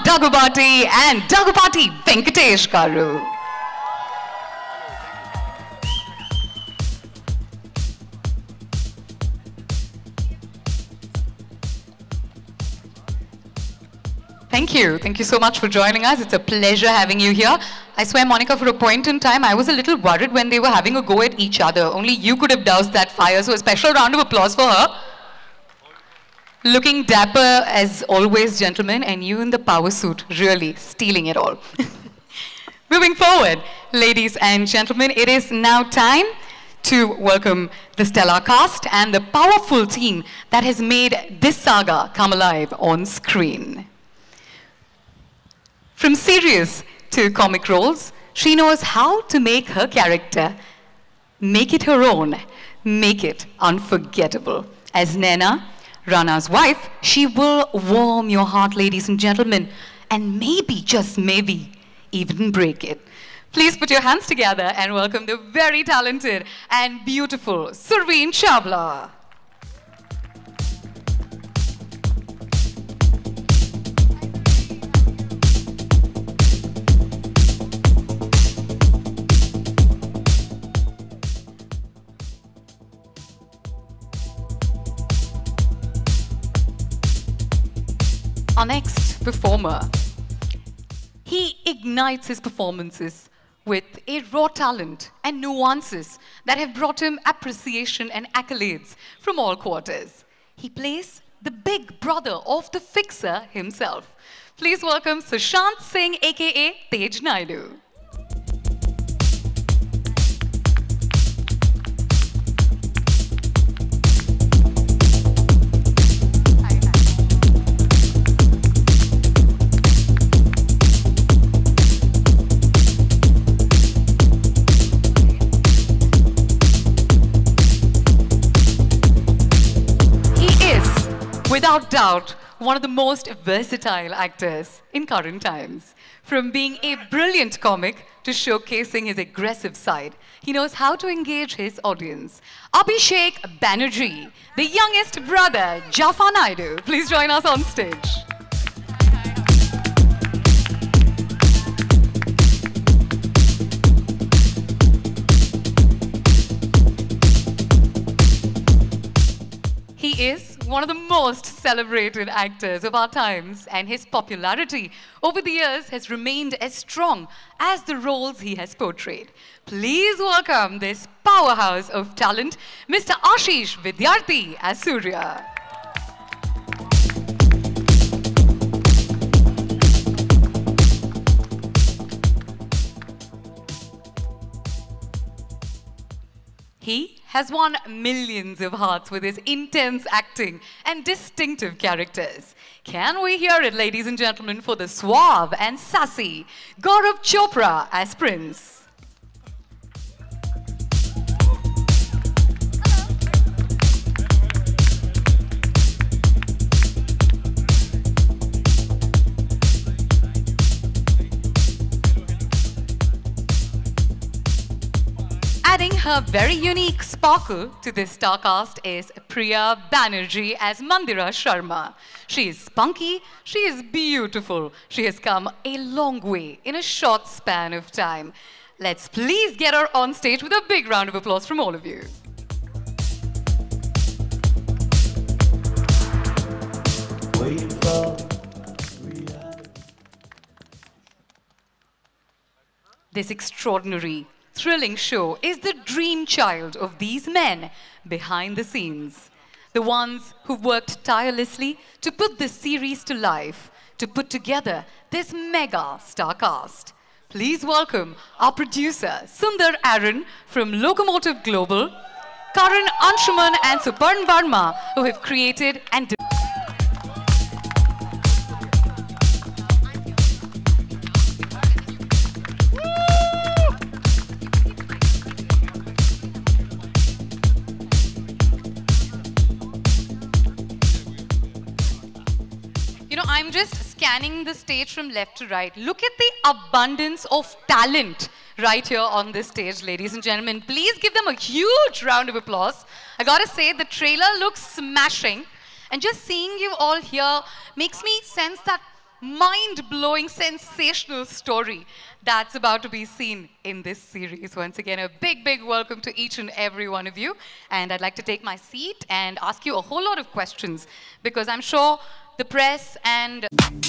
Dagubati and Dagubati Venkatesh Garu. Thank you. Thank you so much for joining us. It's a pleasure having you here. I swear, Monica, for a point in time, I was a little worried when they were having a go at each other. Only you could have doused that fire, so a special round of applause for her. Looking dapper as always, gentlemen, and you in the power suit, really stealing it all. Moving forward, ladies and gentlemen, it is now time to welcome the stellar cast and the powerful team that has made this saga come alive on screen. From serious to comic roles, she knows how to make her character, make it her own, make it unforgettable. As Naina, Rana's wife, she will warm your heart, ladies and gentlemen, and maybe, just maybe, even break it. Please put your hands together and welcome the very talented and beautiful Surveen Chawla. Our next performer, he ignites his performances with a raw talent and nuances that have brought him appreciation and accolades from all quarters. He plays the big brother of the fixer himself. Please welcome Sushant Singh, aka Tej Naidu. Without doubt, one of the most versatile actors in current times. From being a brilliant comic to showcasing his aggressive side, he knows how to engage his audience. Abhishek Banerjee, the youngest brother, Jaffa Naidu. Please join us on stage. He is one of the most celebrated actors of our times, and his popularity over the years has remained as strong as the roles he has portrayed. Please welcome this powerhouse of talent, Mr. Ashish Vidyarthi as Surya. He has won millions of hearts with his intense acting and distinctive characters. Can we hear it, ladies and gentlemen, for the suave and sassy Gaurav Chopra as Prince? Adding her very unique sparkle to this star cast is Priya Banerjee as Mandira Sharma. She is spunky, she is beautiful, she has come a long way in a short span of time. Let's please get her on stage with a big round of applause from all of you. This extraordinary, thrilling show is the dream child of these men behind the scenes. The ones who've worked tirelessly to put this series to life, to put together this mega star cast. Please welcome our producer, Sundar Aaron from Locomotive Global, Karan Anshuman and Suparn Varma, who have created and I'm just scanning the stage from left to right. Look at the abundance of talent right here on this stage, ladies and gentlemen. Please give them a huge round of applause. I gotta say, the trailer looks smashing. And just seeing you all here makes me sense that mind-blowing, sensational story that's about to be seen in this series. Once again, a big, big welcome to each and every one of you. And I'd like to take my seat and ask you a whole lot of questions, because I'm sure the press and...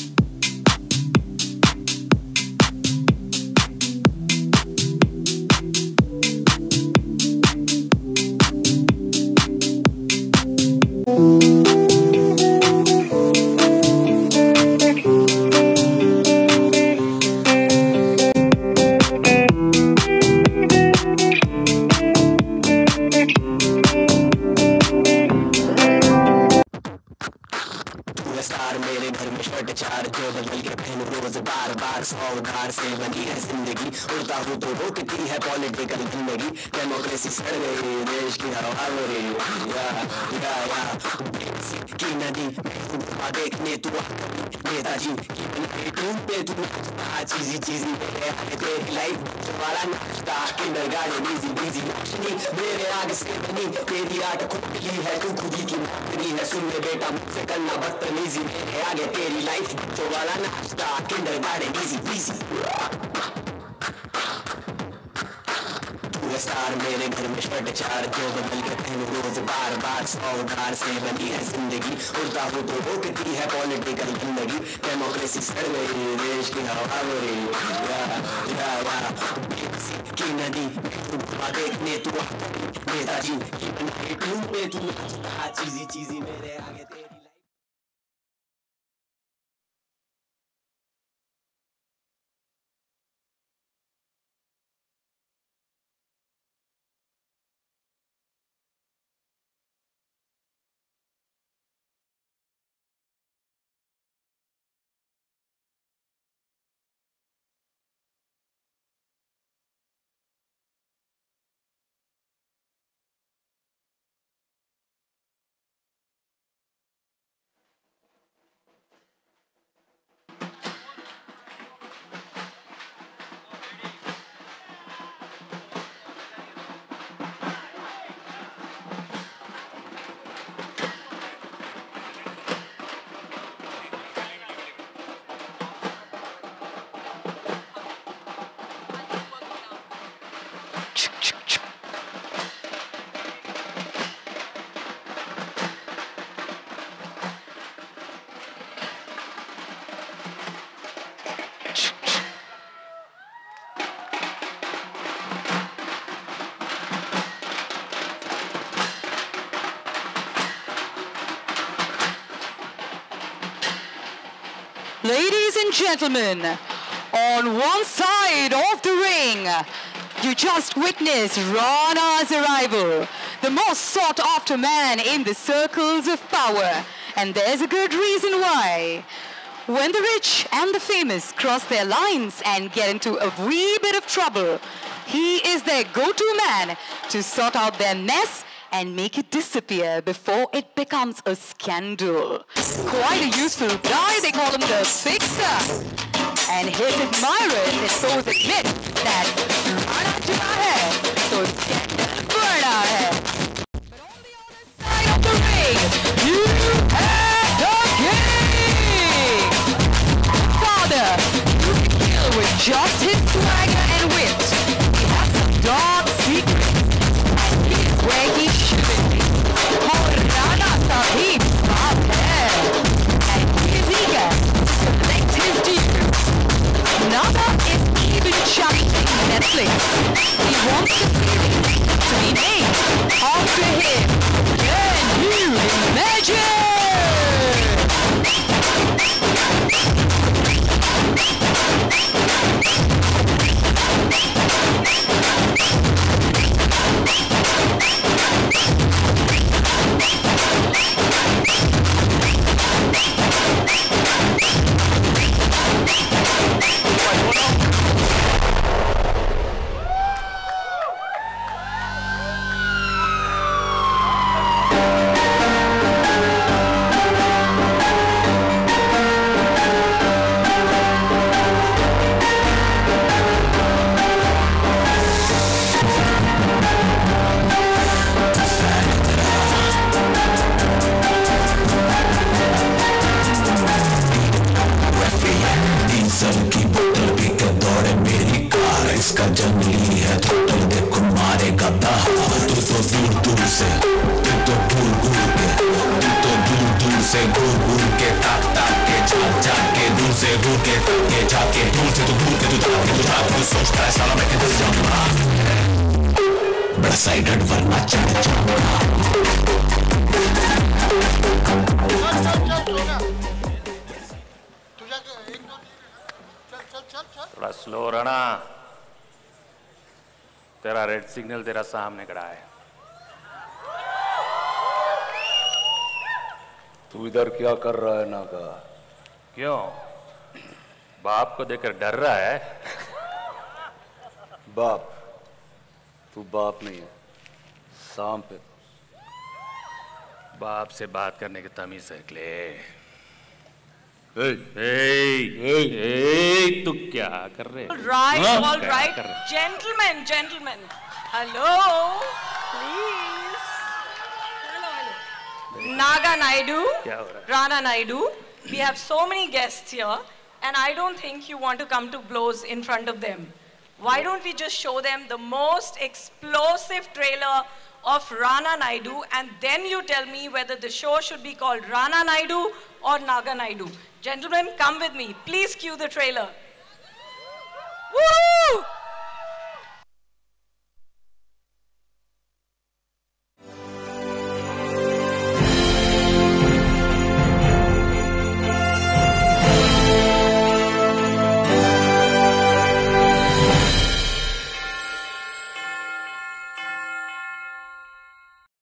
मेरे घर में shirt चार जो बदल के पहन रोज बार बार 100 उधार से बनी है जिंदगी उड़ता हूँ तो रोकती है पॉलिटिकल जिंदगी डेमोक्रेसी सड़ गई देश की हवा हो रही या की नदी देखने तू नेताजी पे तू चीजी चीजी तेरी लाइफ वाला नाश्ता किंडरगार्टन इजी बिजी मेरे आगे से बनी तेरी आंख खुली है तू खुदी की मांगनी है सुन ले बेटा मुझसे करना बदतमीजी मेरे आगे तेरी लाइफ तो वाला नाश्ता किंडरगार्टन इजी बिजी स्टार मेरे घर में शर्ट चार जो बदल के पहन रोज बार बार 100 उधार से बनी है जिंदगी उड़ता हूँ तो रोकती है पॉलिटिकल जिंदगी डेमोक्रेसी सड़ गई देश की हवा हो रही की नदी देखने तू नेताजी पे तू चीजी चीजी मेरे आगे तेरी Ladies and gentlemen, on one side of the ring, you just witnessed Rana's arrival, the most sought-after man in the circles of power. And there's a good reason why. When the rich and the famous cross their lines and get into a wee bit of trouble, he is their go-to man to sort out their mess and make it disappear before it becomes a scandal. Quite a useful guy, they call him the Fixer. And his admirers and foes admit that Rana chula hai, so scandal burna hai. But on the other side of the ring, you have the king! Father, you can kill with just his swagger and wit. He has some dark secrets, and he's where he shouldn't be. Oh, Rana Sahib, baat hai. And he's eager to collect his dues. Nana is even challenging Netflix. He wants the series to be named after him. Can you imagine? इसका जंगली है throttle देखो मारेगा दहाड़। तू तो दूर दूर से, तू तो घूर घूर के, तू तो दूर दूर से घूर घूर के, ताक ताक के, झाक झाक के, दूर से घूर के, ताक के, झाक के, दूर से तू घूर के, तू झाक के, तू झाक के, तू सोचता है साला मैं किधर जाऊंगा, बड़ा साइडेड वरना चढ़ जाऊंगा। थोड़ा स्लो रहना, तेरा रेड सिग्नल तेरा सामने खड़ा है। तू इधर क्या कर रहा है नागा? क्यों, बाप को देखकर डर रहा है? बाप? तू बाप नहीं है, सांप है। बाप से बात करने की तमीज सीख ले। तू क्या कर रहे? All right, gentlemen. Hello, please. Hello. Naga Naidu, क्या हो रहा है? Rana Naidu. We have so many guests here, and I don't think you want to come to blows in front of them. Why don't we just show them the most explosive trailer of Rana Naidu, and then you tell me whether the show should be called Rana Naidu or Naga Naidu. Gentlemen, come with me. Please cue the trailer. Woo!